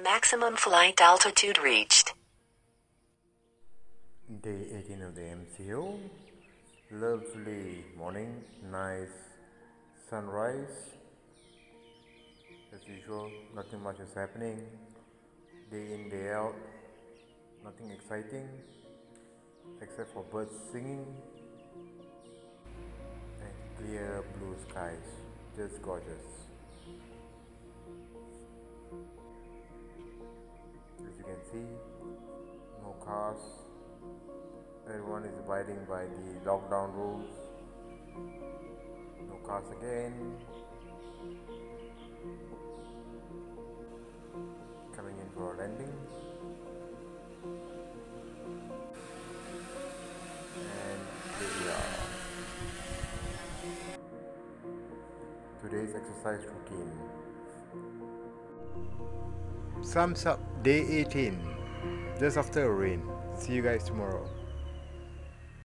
Maximum flight altitude reached. Day 18 of the MCO. Lovely morning, nice sunrise. As usual, nothing much is happening. Day in, day out, nothing exciting except for birds singing and clear blue skies. Just gorgeous. As you can see, no cars. Everyone is abiding by the lockdown rules. No cars again. Coming in for a landing. And here we are. Today's exercise routine. Sums up day 18. Just after a rain. See you guys tomorrow.